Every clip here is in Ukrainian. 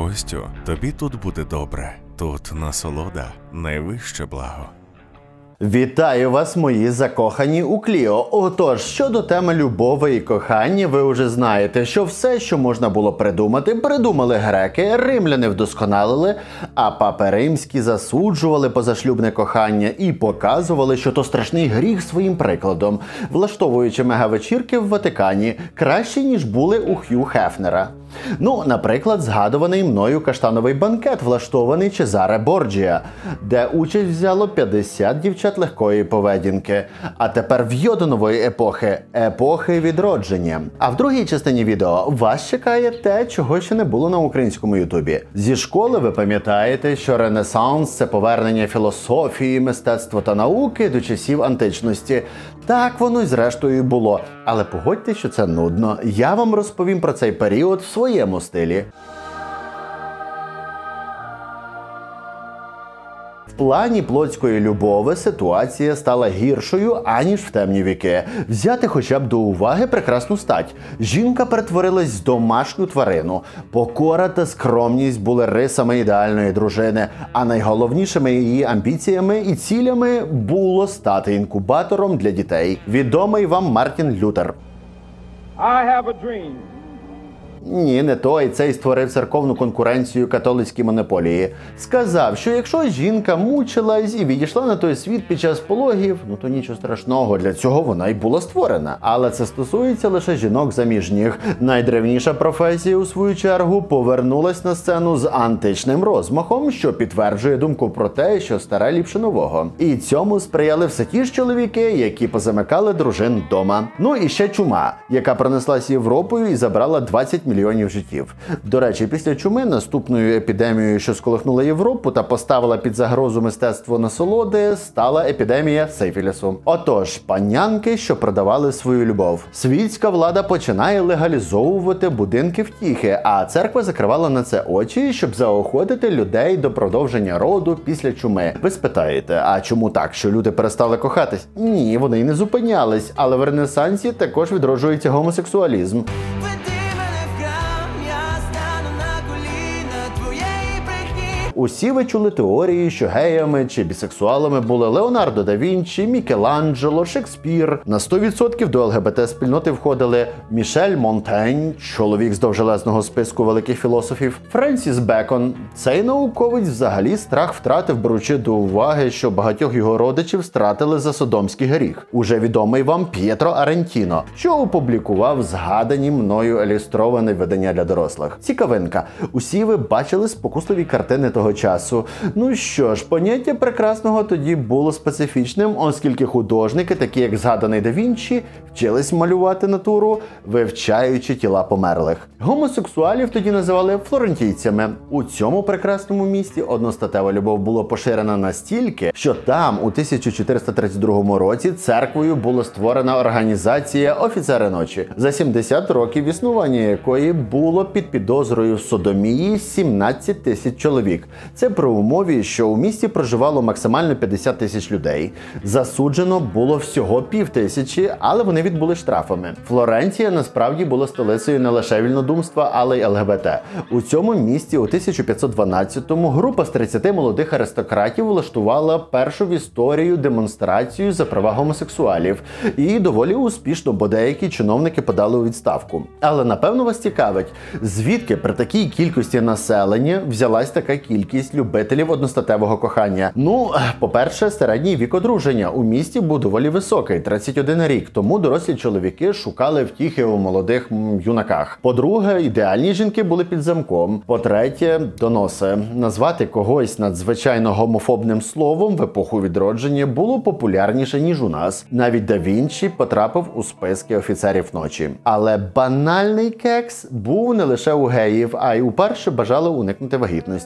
гостю, тобі тут буде добре. Тут насолода – найвище благо. Вітаю вас, мої закохані у Кліо. Отож, щодо теми любові і кохання, ви вже знаєте, що все, що можна було придумати, придумали греки, римляни вдосконалили, а папи римські засуджували позашлюбне кохання і показували, що то страшний гріх своїм прикладом, влаштовуючи мегавечірки в Ватикані, кращі, ніж були у Хью Хефнера. Ну, наприклад, згадуваний мною каштановий банкет, влаштований Чезаре Борджіа, де участь взяло 50 дівчат легкої поведінки. А тепер в'йоданової епохи відродження. А в другій частині відео вас чекає те, чого ще не було на українському ютубі. Зі школи ви пам'ятаєте, що Ренесанс – це повернення філософії, мистецтва та науки до часів античності. Так воно й зрештою було. Але погодьте, що це нудно. Я вам розповім про цей період в своєму стилі. В плані плотської любові ситуація стала гіршою, аніж в темні віки. Взяти хоча б до уваги прекрасну стать. Жінка перетворилась в домашню тварину. Покора та скромність були рисами ідеальної дружини, а найголовнішими її амбіціями і цілями було стати інкубатором для дітей. Відомий вам Мартін Лютер. I have a dream. Ні, не той. Цей створив церковну конкуренцію католицькій монополії. Сказав, що якщо жінка мучилась і відійшла на той світ під час пологів, ну то нічого страшного, для цього вона й була створена. Але це стосується лише жінок заміжніх. Найдревніша професія, у свою чергу, повернулась на сцену з античним розмахом, що підтверджує думку про те, що старе ліпше нового. І цьому сприяли все ті ж чоловіки, які позамикали дружин вдома. Ну і ще чума, яка пронеслась Європою і забрала 20 мільйонів життів. До речі, після чуми, наступною епідемією, що сколихнула Європу та поставила під загрозу мистецтво насолоди, стала епідемія сифілісу. Отож, панянки, що продавали свою любов. Світська влада починає легалізовувати будинки втіхи, а церква закривала на це очі, щоб заохотити людей до продовження роду після чуми. Ви спитаєте, а чому так, що люди перестали кохатись? Ні, вони й не зупинялись, але в Ренесансі також відроджується гомосексуалізм. Усі ви чули теорії, що геями чи бісексуалами були Леонардо да Вінчі, Мікеланджело, Шекспір. На 100% до ЛГБТ-спільноти входили Мішель Монтень, чоловік з довжелезного списку великих філософів, Френсіс Бекон. Цей науковець взагалі страх втратив, беручи до уваги, що багатьох його родичів стратили за содомський гріх. Уже відомий вам П'єтро Арентіно, що опублікував згадані мною ілюстроване видання для дорослих. Цікавинка. Усі ви бачили спокусливі картини того часу. Ну що ж, поняття прекрасного тоді було специфічним, оскільки художники, такі як згаданий да Вінчі, вчились малювати натуру, вивчаючи тіла померлих. Гомосексуалів тоді називали флорентійцями. У цьому прекрасному місті одностатева любов була поширена настільки, що там у 1432 році церквою була створена організація «Офіцери ночі», за 70 років існування якої було під підозрою в содомії 17 тисяч чоловік. Це при умові, що у місті проживало максимально 50 тисяч людей. Засуджено було всього 5000, але вони відбули штрафами. Флоренція насправді була столицею не лише вільнодумства, але й ЛГБТ. У цьому місті у 1512-му група з 30 молодих аристократів влаштувала першу в історію демонстрацію за права гомосексуалів. І доволі успішно, бо деякі чиновники подали у відставку. Але напевно вас цікавить, звідки при такій кількості населення взялась така кількість любителів одностатевого кохання? Ну, по-перше, середній вік одруження у місті був доволі високий – 31 рік, тому дорослі чоловіки шукали втіхи у молодих юнаках. По-друге, ідеальні жінки були під замком. По-третє, доноси. Назвати когось надзвичайно гомофобним словом в епоху відродження було популярніше, ніж у нас. Навіть да Вінчі потрапив у списки офіцерів ночі. Але банальний кекс був не лише у геїв, а й уперше бажали уникнути вагітності.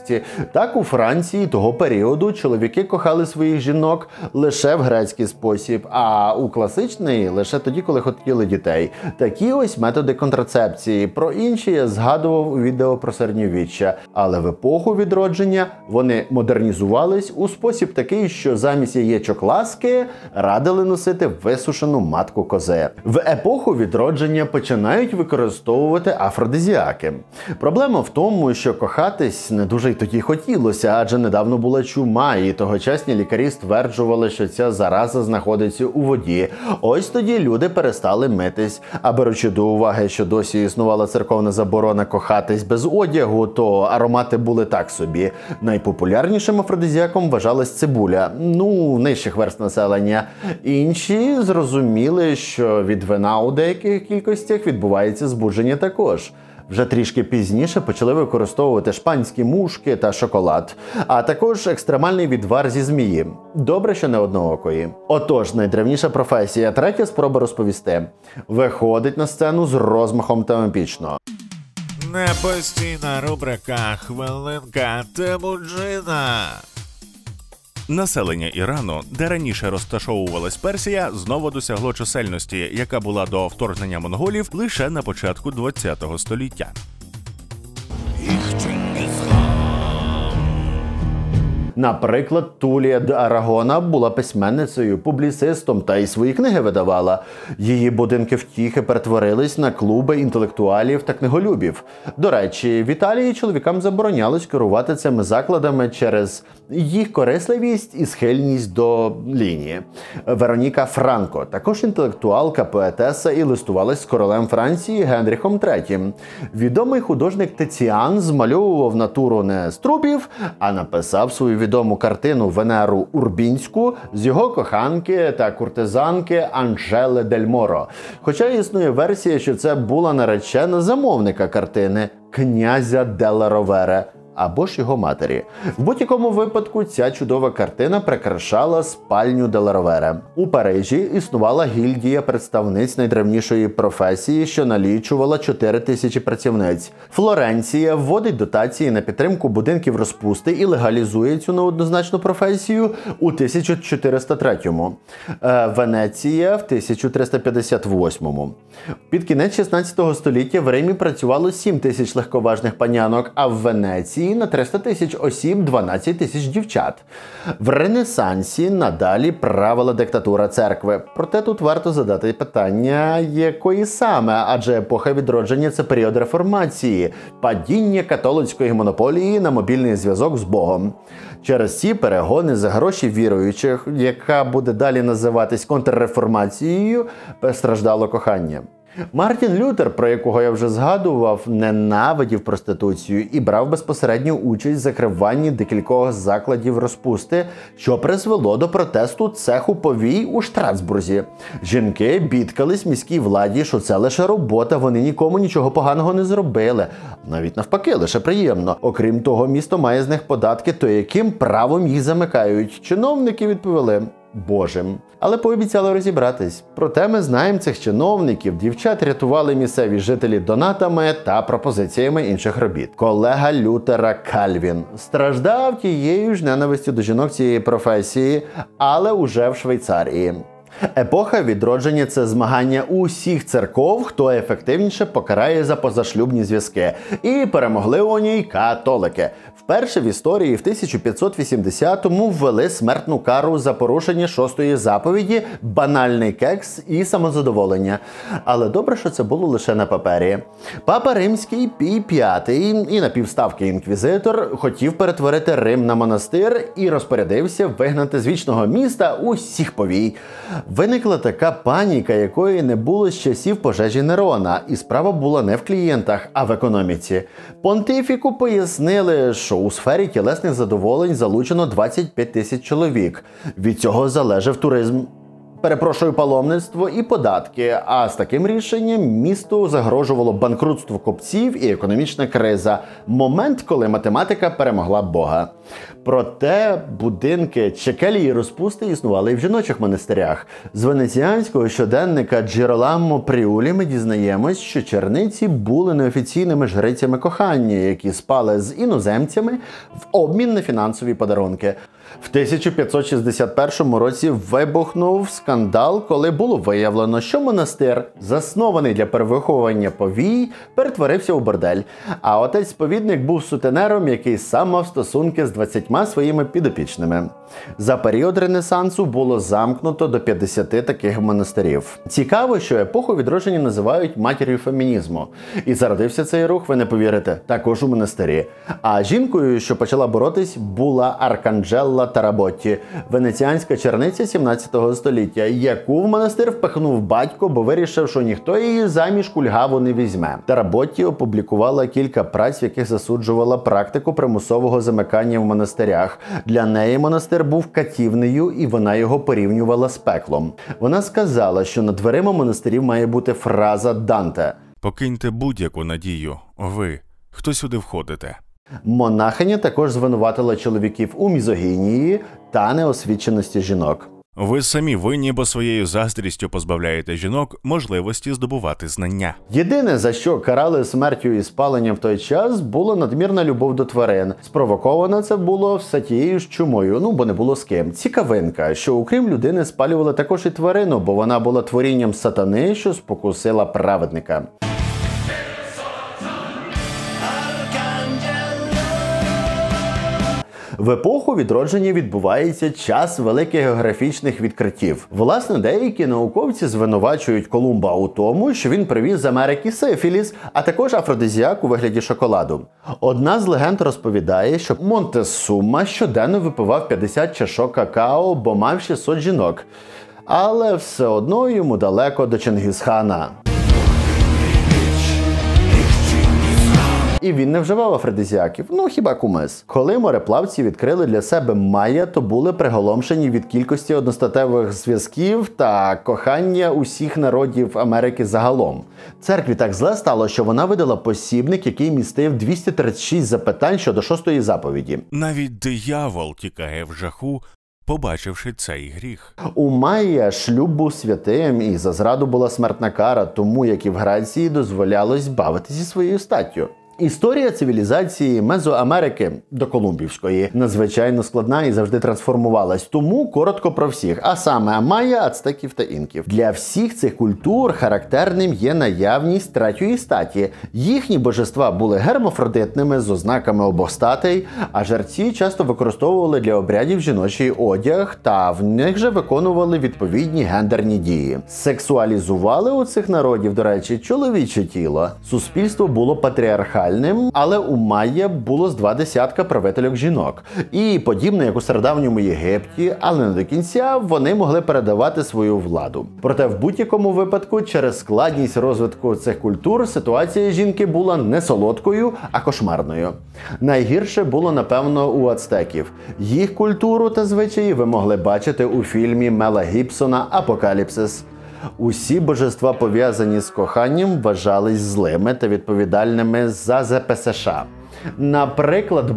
Так, у Франції того періоду чоловіки кохали своїх жінок лише в грецький спосіб, а у класичний лише тоді, коли хотіли дітей. Такі ось методи контрацепції. Про інші я згадував у відео про середньовіччя. Але в епоху відродження вони модернізувались у спосіб такий, що замість яєчок ласки радили носити висушену матку кози. В епоху відродження починають використовувати афродизіаки. Проблема в тому, що кохатись не дуже й тоді хотілося, адже недавно була чума, і тогочасні лікарі стверджували, що ця зараза знаходиться у воді. Ось тоді люди перестали митись. А беручи до уваги, що досі існувала церковна заборона кохатись без одягу, то аромати були так собі. Найпопулярнішим афродизіаком вважалась цибуля, нижчих верст населення. Інші зрозуміли, що від вина у деяких кількостях відбувається збудження також. Вже трішки пізніше почали використовувати шпанські мушки та шоколад, а також екстремальний відвар зі змії. Добре, що не одноокої. Отож, найдревніша професія, третя спроба розповісти. Виходить на сцену з розмахом та епічно. Непостійна рубрика «Хвилинка Темуджина». Населення Ірану, де раніше розташовувалась Персія, знову досягло чисельності, яка була до вторгнення монголів лише на початку ХХ століття. Наприклад, Тулія де Арагона була письменницею, публіцистом та й свої книги видавала. Її будинки втіхи перетворились на клуби інтелектуалів та книголюбів. До речі, в Італії чоловікам заборонялось керувати цими закладами через їх корисливість і схильність до лінії. Вероніка Франко, також інтелектуалка, поетеса, і листувалась з королем Франції Генріхом III. Відомий художник Тиціан змальовував натуру не з трупів, а написав свою відому картину «Венеру Урбінську» з його коханки та куртизанки Анжели Дель Моро. Хоча існує версія, що це була наречена замовника картини князя Делла Ровере або ж його матері. В будь-якому випадку ця чудова картина прикрашала спальню Делла Ровере. У Парижі існувала гільдія представниць найдревнішої професії, що налічувала 4000 працівниць. Флоренція вводить дотації на підтримку будинків розпусти і легалізує цю неоднозначну професію у 1403-му. Венеція в 1358-му. Під кінець 16 століття в Римі працювало 7000 легковажних панянок, а в Венеції на 300 000 осіб 12 000 дівчат. В Ренесансі надалі правила диктатура церкви. Проте тут варто задати питання, якої саме, адже епоха відродження – це період реформації, падіння католицької монополії на мобільний зв'язок з Богом. Через ці перегони за гроші віруючих, яка буде далі називатись контрреформацією, постраждало кохання. Мартін Лютер, про якого я вже згадував, ненавидів проституцію і брав безпосередню участь в закриванні декількох закладів розпусти, що призвело до протесту цеху повій у Штрасбурзі. Жінки бідкались міській владі, що це лише робота, вони нікому нічого поганого не зробили. Навіть навпаки, лише приємно. Окрім того, місто має з них податки, то яким правом їх замикають? Чиновники відповіли: Божим. Але пообіцяли розібратись. Проте ми знаємо цих чиновників. Дівчат рятували місцеві жителі донатами та пропозиціями інших робіт. Колега Лютера Кальвін страждав тією ж ненавистю до жінок цієї професії, але уже в Швейцарії. Епоха відродження – це змагання усіх церков, хто ефективніше покарає за позашлюбні зв'язки. І перемогли у ній католики. Вперше в історії в 1580-му ввели смертну кару за порушення 6-ї заповіді «банальний кекс і самозадоволення». Але добре, що це було лише на папері. Папа Римський Пій V і напівставки інквізитор хотів перетворити Рим на монастир і розпорядився вигнати з вічного міста усіх повій. Виникла така паніка, якої не було з часів пожежі Нерона, і справа була не в клієнтах, а в економіці. Понтифіку пояснили, що у сфері тілесних задоволень залучено 25 000 чоловік. Від цього залежав туризм. паломництво і податки, а з таким рішенням місту загрожувало банкрутство купців і економічна криза. Момент, коли математика перемогла Бога. Проте будинки чекелі і розпусти існували і в жіночих монастирях. З венеціанського щоденника Джіроламо Пріулі ми дізнаємось, що черниці були неофіційними жрицями кохання, які спали з іноземцями в обмін на фінансові подарунки. В 1561 році вибухнув скандал, коли було виявлено, що монастир, заснований для перевиховування повій, перетворився у бордель. А отець-сповідник був сутенером, який сам мав стосунки з 20 своїми підопічними. За період Ренесансу було замкнуто до 50 таких монастирів. Цікаво, що епоху відродження називають матір'ю фемінізму. І зародився цей рух, ви не повірите, також у монастирі. А жінкою, що почала боротись, була Арканджелла Таработті, венеціанська черниця 17 століття, яку в монастир впихнув батько, бо вирішив, що ніхто її заміж кульгаву не візьме. Таработті опублікувала кілька праць, в яких засуджувала практику примусового замикання в монастирях. Для неї монастир був катівнею, і вона його порівнювала з пеклом. Вона сказала, що над дверима монастирів має бути фраза Данте: «Покиньте будь-яку надію. Ви, хто сюди входите?» Монахиня також звинуватила чоловіків у мізогінії та неосвіченості жінок. Ви самі винні, бо своєю заздрістю позбавляєте жінок можливості здобувати знання. Єдине, за що карали смертю і спаленням в той час, була надмірна любов до тварин. Спровоковано це було все тією ж чумою, бо не було з ким. Цікавинка, що окрім людини спалювали також і тварину, бо вона була творінням сатани, що спокусила праведника. В епоху відродження відбувається час великих географічних відкриттів. Власне, деякі науковці звинувачують Колумба у тому, що він привіз з Америки сифіліс, а також афродизіак у вигляді шоколаду. Одна з легенд розповідає, що Монтесума щоденно випивав 50 чашок какао, бо мав 600 жінок. Але все одно йому далеко до Чингісхана. І він не вживав афродизіаків, хіба кумис. Коли мореплавці відкрили для себе майя, то були приголомшені від кількості одностатевих зв'язків та кохання усіх народів Америки загалом. Церкві так зле стало, що вона видала посібник, який містив 236 запитань щодо 6-ї заповіді. Навіть диявол тікає в жаху, побачивши цей гріх. У майя шлюб був святим, і за зраду була смертна кара, тому як і в Греції дозволялось бавитися зі своєю статтю. Історія цивілізації Мезоамерики до Колумбівської надзвичайно складна і завжди трансформувалась. Тому коротко про всіх, а саме майя, ацтеків та інків. Для всіх цих культур характерним є наявність третьої статі. Їхні божества були гермафродитними з ознаками обох статей, а жерці часто використовували для обрядів жіночий одяг, та в них же виконували відповідні гендерні дії. Сексуалізували у цих народів, до речі, чоловіче тіло. Суспільство було патріархальним, але у майя було з 20 правительок жінок. І подібно як у стародавньому Єгипті, але не до кінця, вони могли передавати свою владу. Проте в будь-якому випадку, через складність розвитку цих культур, ситуація жінки була не солодкою, а кошмарною. Найгірше було, напевно, у ацтеків. Їх культуру та звичаї ви могли бачити у фільмі Мела Гібсона «Апокаліпсис». Усі божества, пов'язані з коханням, вважались злими та відповідальними за ЗПСШ. Наприклад,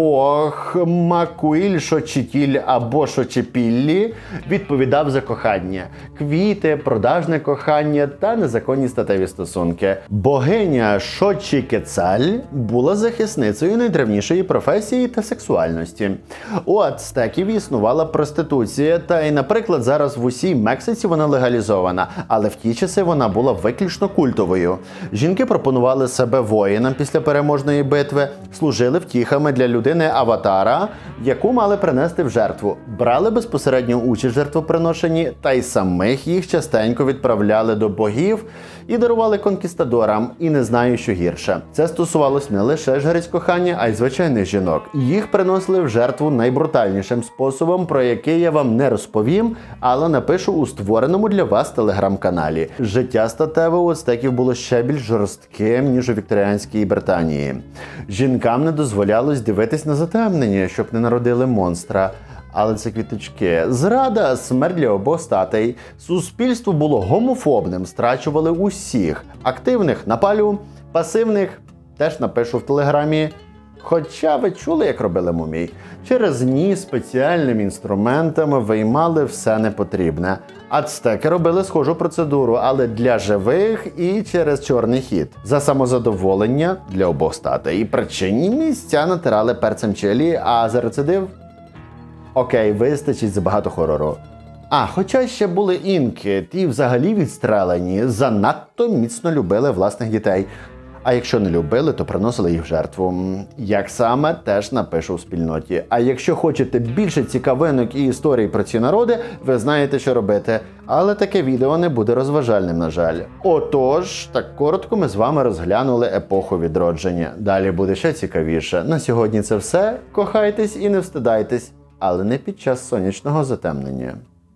бог Макуїль-Шочітіль або Шочепіллі відповідав за кохання, квіти, продажне кохання та незаконні статеві стосунки. Богиня Шочікецаль була захисницею найдревнішої професії та сексуальності. У ацтеків існувала проституція, та й, наприклад, зараз в усій Мексиці вона легалізована, але в ті часи вона була виключно культовою. Жінки пропонували себе воїнам після переможної битви, служили втіхами для людини-аватара, яку мали принести в жертву, брали безпосередню участь в жертвоприношенні, та й самих їх частенько відправляли до богів і дарували конкістадорам, і не знаю, що гірше. Це стосувалось не лише жриць кохання, а й звичайних жінок. Їх приносили в жертву найбрутальнішим способом, про який я вам не розповім, але напишу у створеному для вас телеграм-каналі. Життя статеве у ацтеків було ще більш жорстким, ніж у вікторіанській Британії. Жінкам не дозволялось дивитись на затемнення, щоб не народили монстра. Але це квіточки. Зрада, смерть для обох статей. Суспільство було гомофобним, страчували усіх. Активних напалю, пасивних теж напишу в телеграмі. Хоча ви чули, як робили мумій? Через ніс спеціальними інструментами виймали все непотрібне. Ацтеки робили схожу процедуру, але для живих і через чорний хід. За самозадоволення для обох статей. І причинні місця натирали перцем чилі, а за рецидив? Окей, вистачить забагато хорору. Хоча ще були інки, ті взагалі відстрелені, занадто міцно любили власних дітей. А якщо не любили, то приносили їх в жертву. Як саме, теж напишу в спільноті. А якщо хочете більше цікавинок і історій про ці народи, ви знаєте, що робити. Але таке відео не буде розважальним, на жаль. Отож, так коротко ми з вами розглянули епоху відродження. Далі буде ще цікавіше. На сьогодні це все. Кохайтесь і не встидайтесь, але не під час сонячного затемнення.